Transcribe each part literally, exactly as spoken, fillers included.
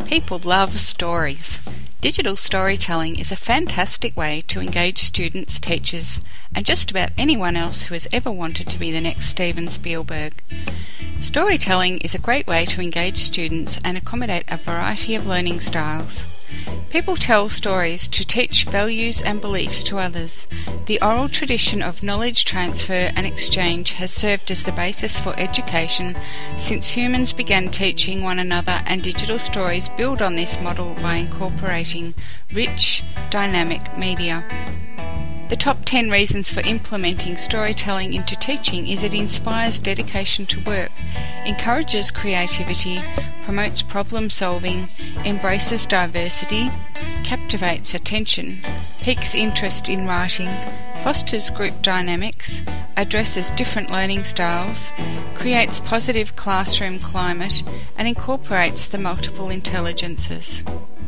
People love stories. Digital storytelling is a fantastic way to engage students, teachers, and just about anyone else who has ever wanted to be the next Steven Spielberg. Storytelling is a great way to engage students and accommodate a variety of learning styles. People tell stories to teach values and beliefs to others. The oral tradition of knowledge transfer and exchange has served as the basis for education since humans began teaching one another, and digital stories build on this model by incorporating rich, dynamic media. The top ten reasons for implementing storytelling into teaching is it inspires dedication to work, encourages creativity, promotes problem solving, embraces diversity, captivates attention, piques interest in writing, fosters group dynamics, addresses different learning styles, creates positive classroom climate, and incorporates the multiple intelligences.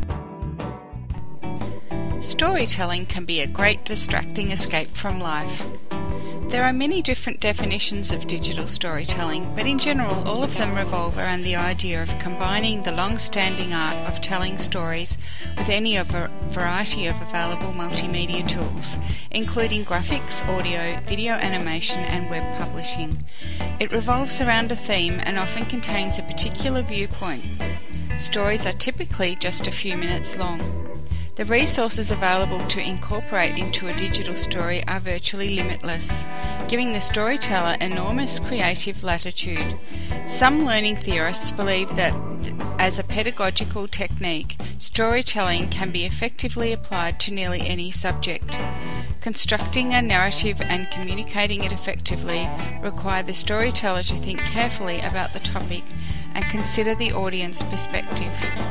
Storytelling can be a great distracting escape from life. There are many different definitions of digital storytelling, but in general all of them revolve around the idea of combining the long-standing art of telling stories with any of a variety of available multimedia tools, including graphics, audio, video animation, and web publishing. It revolves around a theme and often contains a particular viewpoint. Stories are typically just a few minutes long. The resources available to incorporate into a digital story are virtually limitless, giving the storyteller enormous creative latitude. Some learning theorists believe that, as a pedagogical technique, storytelling can be effectively applied to nearly any subject. Constructing a narrative and communicating it effectively require the storyteller to think carefully about the topic and consider the audience perspective.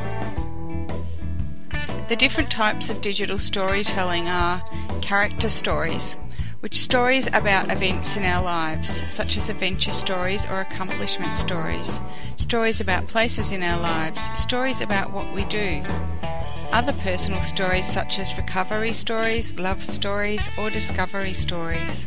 The different types of digital storytelling are character stories, which stories about events in our lives, such as adventure stories or accomplishment stories, stories about places in our lives, stories about what we do, other personal stories such as recovery stories, love stories, or discovery stories.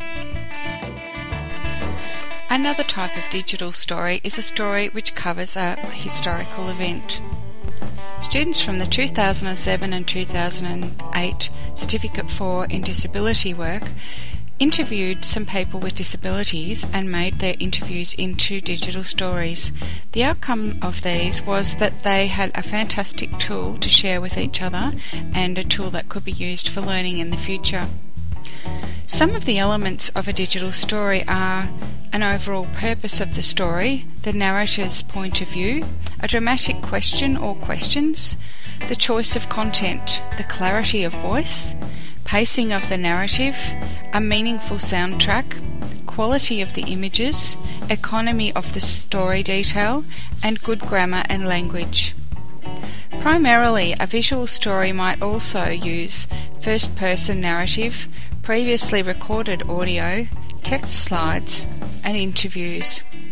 Another type of digital story is a story which covers a historical event. Students from the two thousand seven and two thousand eight Certificate four in Disability Work interviewed some people with disabilities and made their interviews into digital stories. The outcome of these was that they had a fantastic tool to share with each other and a tool that could be used for learning in the future. Some of the elements of a digital story are an overall purpose of the story, the narrator's point of view, a dramatic question or questions, the choice of content, the clarity of voice, pacing of the narrative, a meaningful soundtrack, quality of the images, economy of the story detail, and good grammar and language. Primarily, a visual story might also use first-person narrative, previously recorded audio, text slides, and interviews.